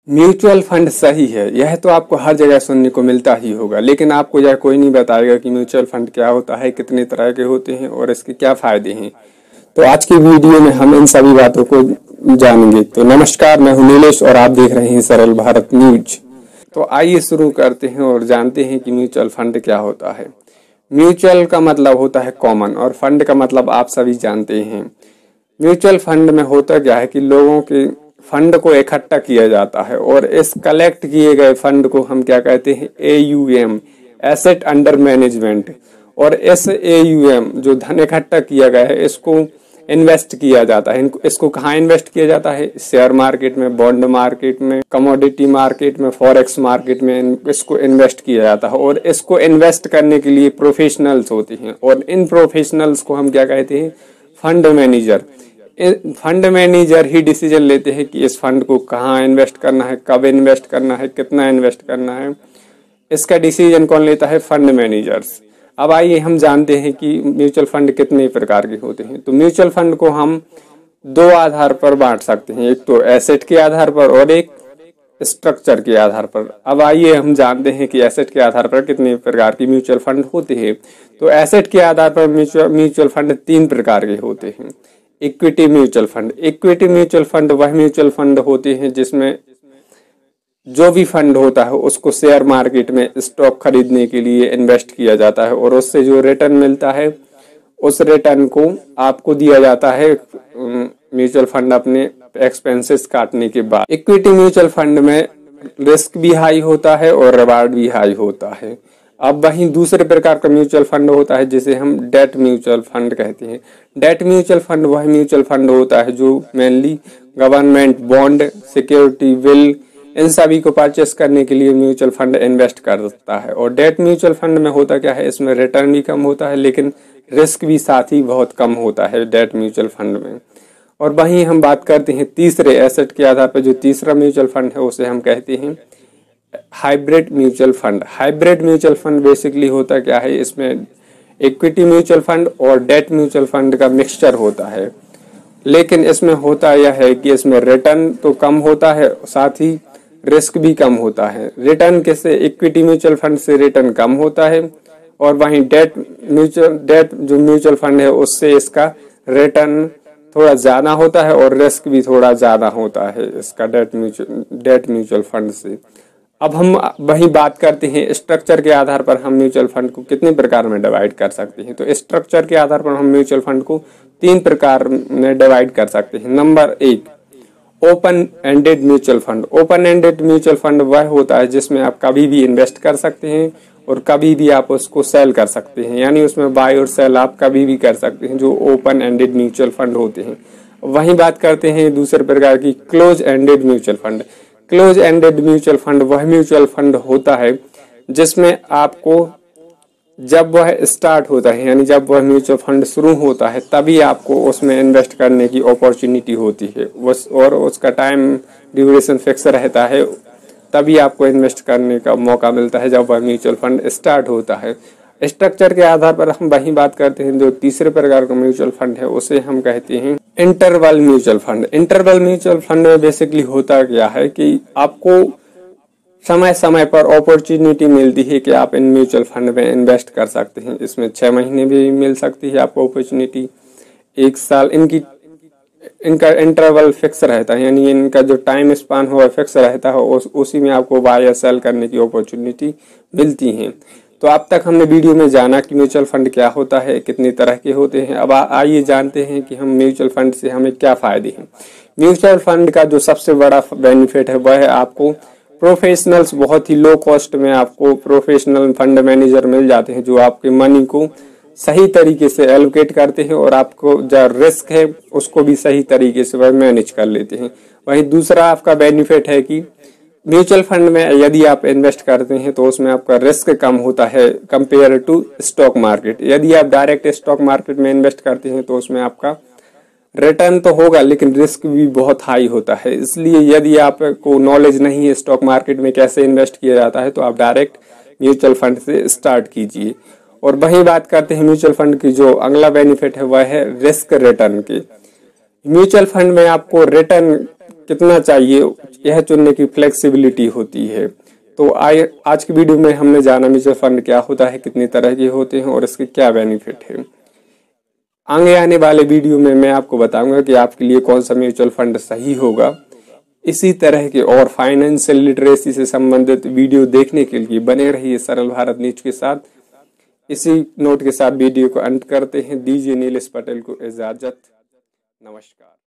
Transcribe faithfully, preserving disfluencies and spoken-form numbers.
Mutual fund सही है, यह तो आपको हर जगह सुनने को मिलता ही होगा, लेकिन आपको यह कोई नहीं बताएगा कि म्यूचुअल फंड क्या होता है, कितने तरह के होते हैं और इसके क्या फायदे हैं। तो आज की वीडियो में हम इन सभी बातों को जानेंगे। तो नमस्कार, मैं हूं नीलेश और आप देख रहे हैं सरल भारत न्यूज। तो आइए शुरू करते हैं और जानते हैं कि म्यूचुअल फंड क्या होता है। म्यूचुअल का मतलब होता है कॉमन और फंड का मतलब आप सभी जानते हैं। म्यूचुअल फंड में होता क्या है कि लोगों के फंड को इकट्ठा किया जाता है और इस कलेक्ट किए गए फंड को हम क्या कहते हैं, A U M, asset under management. और इस ए यू एम जो धन इकट्ठा किया गया है इसको इन्वेस्ट किया जाता है। इसको कहाँ इन्वेस्ट किया जाता है? शेयर मार्केट में, बॉन्ड मार्केट में, कमोडिटी मार्केट में, फॉरेक्स मार्केट में इसको इन्वेस्ट किया जाता है। और इसको इन्वेस्ट करने के लिए प्रोफेशनल्स होते हैं और इन प्रोफेशनल्स को हम क्या कहते हैं, फंड मैनेजर। फंड मैनेजर ही डिसीजन लेते हैं कि इस फंड को कहाँ इन्वेस्ट करना है, कब इन्वेस्ट करना है, कितना इन्वेस्ट करना है। इसका डिसीजन कौन लेता है? Fund managers. अब आइए हम जानते हैं कि म्यूचुअल फंड कितने प्रकार के होते हैं। तो म्यूचुअल फंड को हम दो आधार पर बांट सकते हैं, एक तो एसेट के आधार पर और एक स्ट्रक्चर के आधार पर। अब आइए हम जानते हैं कि एसेट के आधार पर कितने प्रकार की म्यूचुअल फंड होते हैं। तो एसेट के आधार पर म्यूचुअल म्यूचुअल फंड तीन प्रकार के होते हैं। Equity mutual fund. Equity mutual fund वह म्यूचुअल फंड होते हैं जिसमें जो भी फंड होता है उसको शेयर मार्केट में स्टॉक खरीदने के लिए इन्वेस्ट किया जाता है और उससे जो रिटर्न मिलता है उस रिटर्न को आपको दिया जाता है म्यूचुअल फंड अपने एक्सपेंसेस काटने के बाद। इक्विटी म्यूचुअल फंड में रिस्क भी हाई होता है और रिवार्ड भी हाई होता है। अब वहीं दूसरे प्रकार का म्यूचुअल फंड होता है जिसे हम डेट म्यूचुअल फंड कहते हैं। डेट म्यूचुअल फंड वह म्यूचुअल फंड होता है जो mainly government bond, security, will, इन सभी को परचेस करने के लिए म्यूचुअल फंड इन्वेस्ट करता है। और डेट म्यूचुअल फंड में होता क्या है, इसमें रिटर्न भी कम होता है लेकिन रिस्क भी साथ ही बहुत कम होता है डेट म्यूचुअल फंड में। और वहीं हम बात करते हैं तीसरे एसेट के आधार पर, जो तीसरा म्यूचुअल फंड है उसे हम कहते हैं hybrid mutual fund. Hybrid mutual fund basically होता क्या है, इसमें इक्विटी म्यूचुअल फंड और डेट म्यूचुअल फंड का मिक्सचर होता है, लेकिन इसमें होता यह है कि इसमें रिटर्न तो कम होता है, साथ ही रिस्क भी कम होता है। रिटर्न कैसे? इक्विटी म्यूचुअल फंड से रिटर्न कम होता है और वहीं डेट म्यूचुअल डेट जो म्यूचुअल फंड है उससे इसका रिटर्न थोड़ा ज्यादा होता है और रिस्क भी थोड़ा ज्यादा होता है इसका debt mutual debt mutual fund से। अब हम वही बात करते हैं स्ट्रक्चर के आधार पर हम म्यूचुअल फंड को कितने प्रकार में डिवाइड कर सकते हैं। तो स्ट्रक्चर के आधार पर हम म्यूचुअल फंड को तीन प्रकार में डिवाइड कर सकते हैं। नंबर एक, open ended mutual fund. Open ended mutual fund वह होता है जिसमें आप कभी भी इन्वेस्ट कर सकते हैं और कभी भी आप उसको सेल कर सकते हैं, यानी उसमें बाय और सेल आप कभी भी कर सकते हैं, जो ओपन एंडेड म्यूचुअल फंड होते हैं। वहीं बात करते हैं दूसरे प्रकार की close ended mutual fund. Close ended mutual fund वह म्यूचुअल फंड होता है जिसमें आपको जब वह स्टार्ट होता है, यानी जब वह म्यूचुअल फंड शुरू होता है तभी आपको उसमें इन्वेस्ट करने की अपॉर्चुनिटी होती है और उसका टाइम ड्यूरेशन फिक्स रहता है, तभी आपको इन्वेस्ट करने का मौका मिलता है जब वह म्यूचुअल फंड स्टार्ट होता है। स्ट्रक्चर के आधार पर हम वही बात करते हैं, जो तीसरे प्रकार का म्यूचुअल फंड है उसे हम कहते हैं interval mutual fund. Interval mutual fund में बेसिकली होता क्या है कि आपको समय समय पर अपॉर्चुनिटी मिलती है कि आप इन म्यूचुअल फंड में इन्वेस्ट कर सकते हैं। इसमें छह महीने भी मिल सकती है आपको अपॉर्चुनिटी, एक साल, इनकी इनका इंटरवल फिक्स रहता है, यानी इनका जो टाइम स्पान हुआ फिक्स रहता है, उस, उसी में आपको बाय या सेल करने की अपॉर्चुनिटी मिलती है। तो अब तक हमने वीडियो में जाना कि म्यूचुअल फंड क्या होता है, कितने तरह के होते हैं। अब आइए जानते हैं कि हम म्यूचुअल फंड से हमें क्या फायदे हैं। म्यूचुअल फंड का जो सबसे बड़ा बेनिफिट है वह है आपको प्रोफेशनल्स, बहुत ही लो कॉस्ट में आपको प्रोफेशनल फंड मैनेजर मिल जाते हैं जो आपके मनी को सही तरीके से एलोकेट करते हैं और आपको जो रिस्क है उसको भी सही तरीके से वह मैनेज कर लेते हैं। वहीं दूसरा आपका बेनिफिट है कि म्यूचुअल फंड में यदि आप इन्वेस्ट करते हैं तो उसमें आपका रिस्क कम होता है कंपेयर टू स्टॉक मार्केट। यदि आप डायरेक्ट स्टॉक मार्केट में इन्वेस्ट करते हैं तो उसमें आपका रिटर्न तो होगा लेकिन रिस्क भी बहुत हाई होता है। इसलिए यदि आपको नॉलेज नहीं है स्टॉक मार्केट में कैसे इन्वेस्ट किया जाता है तो आप डायरेक्ट म्यूचुअल फंड से स्टार्ट कीजिए। और वही बात करते हैं म्यूचुअल फंड की जो अगला बेनिफिट है वह है रिस्क रिटर्न की। म्यूचुअल फंड में आपको रिटर्न कितना चाहिए यह चुनने की फ्लेक्सिबिलिटी होती है। तो आए आज की वीडियो में हमने जाना म्यूचुअल फंड क्या होता है, कितनी तरह के होते हैं और इसके क्या बेनिफिट है। आगे आने वाले वीडियो में मैं आपको बताऊंगा कि आपके लिए कौन सा म्यूचुअल फंड सही होगा। इसी तरह के और फाइनेंशियल लिटरेसी से संबंधित वीडियो देखने के लिए बने रहिए सरल भारत न्यूज के साथ। इसी नोट के साथ वीडियो को अंत करते हैं। दीजिए नीलेश पटेल को इजाजत। नमस्कार।